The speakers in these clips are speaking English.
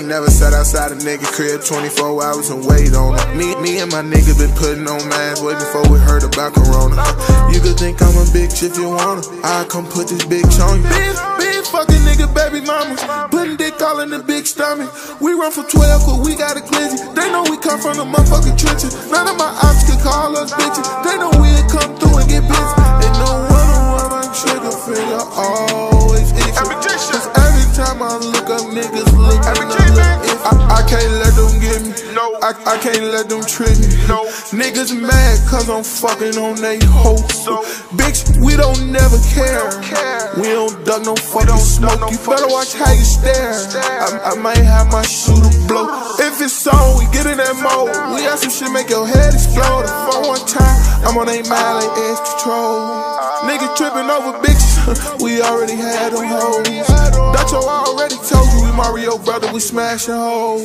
ain't never sat outside a nigga crib 24 hours and wait on him. Me and my nigga been putting on masks way before we heard about Corona. You could think I'm a bitch if you wanna. I come put this bitch on you. Big fucking nigga baby mamas, putting dick all in the big stomach. We run for 12 cause we got a glizzy. They know we come from the motherfucking trenches. None of my ops can call us bitches. They know we'll come through and get busy. They know one trigger finger always itching. Cause every time I look up niggas look at me. I can't let them get me. I can't let them trick me. Niggas mad cause I'm fucking on they hoes. Bitch, we don't never care. We don't duck no fucking smoke. You better watch how you stare. I might have my shooter blow. If it's on, we get in that mode. We got some shit make your head explode. For one time, I'm on 8 Mile like edge control. Niggas tripping over bitches, we already had them hoes. Dacho already told you we Mario brother, we smashing hoes.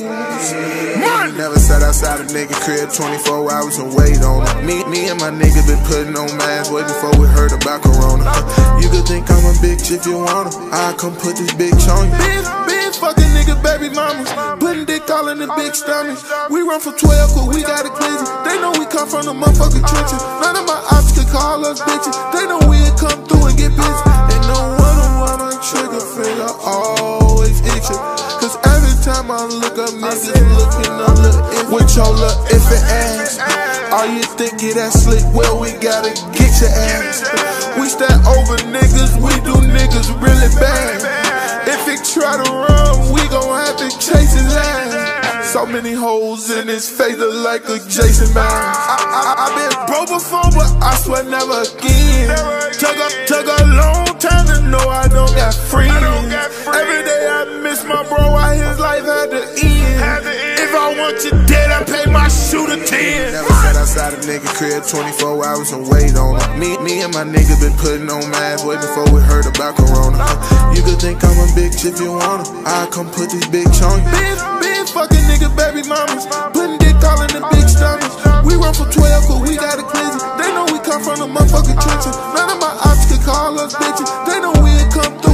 Never sat outside a nigga crib 24 hours and wait on him. Me and my nigga been putting on masks way before we heard about Corona. You could think I'm a bitch if you wanna. I come put this bitch on you. Big fucking nigga baby mamas, putting dick all in the big stomach. We run for 12 cause we got a glizzy. They know we come from the motherfucking trenches. None of my ops can call us bitches. They know we'll come through and get busy. Ain't no one trigger finger always itching. Cause every time I look up niggas looking a little iffy. With your little iffy ass, all you think it that slick, well we gotta get your ass. We stand over niggas, we do niggas really bad. If he try to run, we gon' have to chase his ass. So many holes in his face look like a Jason Mask. I been broke before, but I swear never again. Took a long time to know I don't got friends. Every day I miss my bro, why his life had to end. If I want you dead, I pay my shooter 10. Never sat outside a nigga crib 24 hours and wait on him. Me and my nigga been putting on masks way before we heard about Corona. You could think I'm a bitch if you wanna. I come put this bitch on you. Big fucking nigga baby mamas, putting dick all in the big stomach. We run for 12 cause we got a glizzy. They know we come from the motherfucking trenches. None of my ops can call us bitches. They know we'll come through.